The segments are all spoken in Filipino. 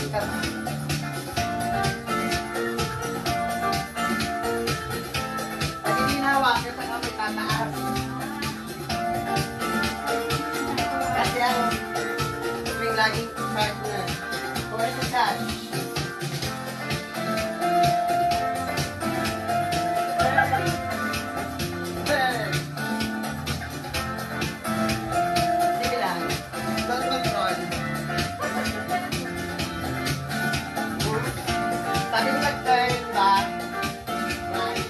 Pag hindi nahawakan sa kamay, tataas. Kasi ang may laging partner. Or sa charge. Sige lang. Don't control. Sabi mo mag-turn back. Right.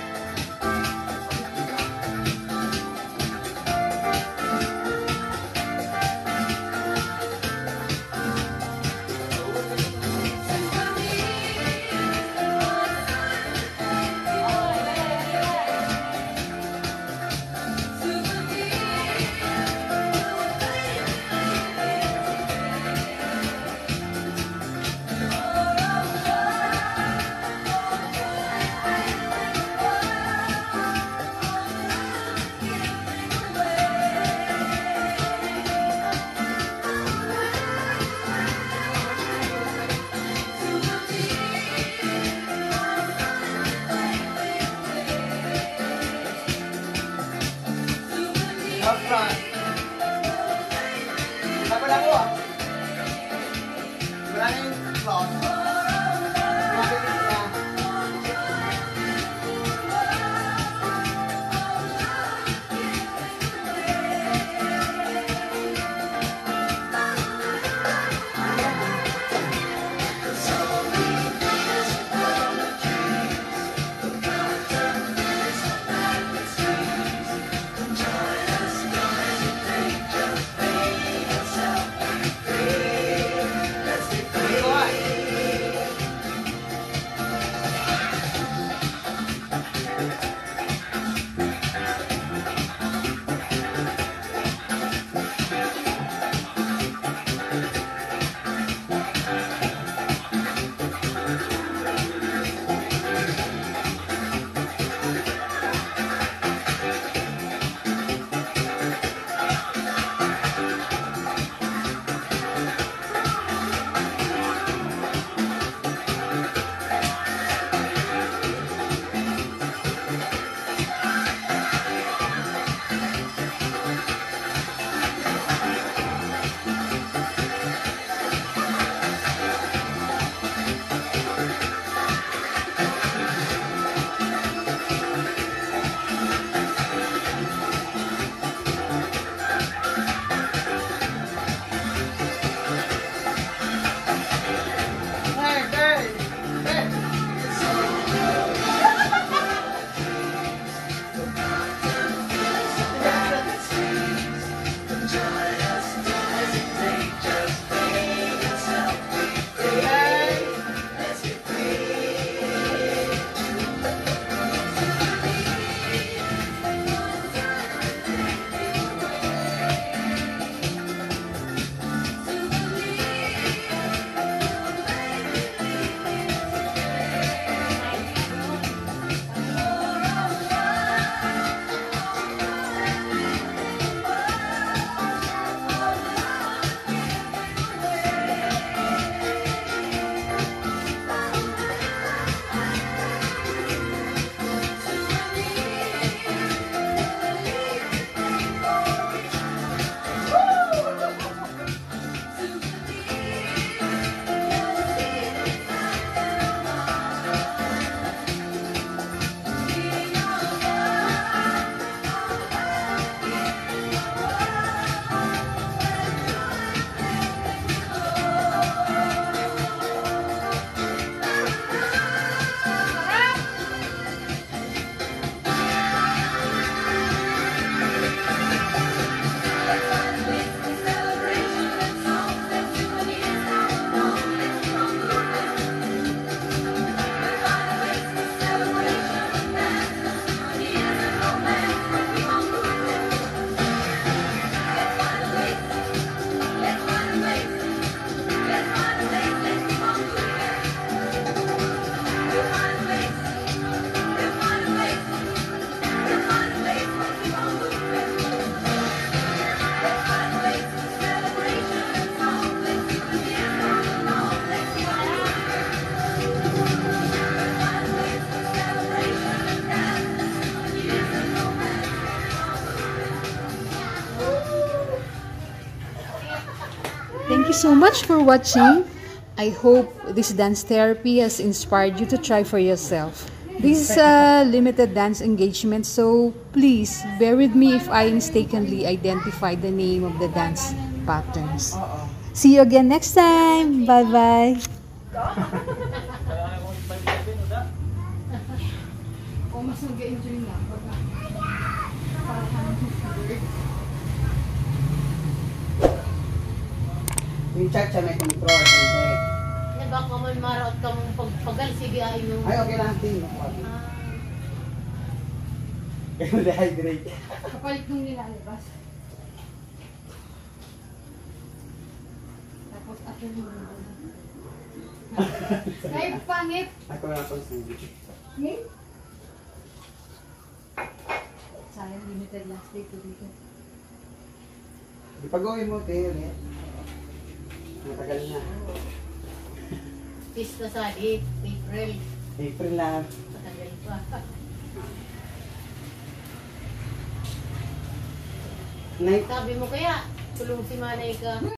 Up front. Wala ko ah. Wala na yung cross. Mabilis na. so much for watching. I hope this dance therapy has inspired you to try for yourself. This is a limited dance engagement, so please bear with me if I mistakenly identify the name of the dance patterns. See you again next time. Bye-bye. Yung cha-cha may control. Hindi. Baka man maraot ka mong pagpagal, sige ay mo. Ay, okay lang. Tingin. Kaya dehydrate. Kapalit nung nilalabas. Tapos ako nung Kahit pangit. Ako na pang sandwich. Sayang limited last day ko dito. Ipag-uwi mo, Teo. Matagal na. Pista sa April. April lang. Matagal pa. Night. Sabi mo kaya, tulong si Manay ka.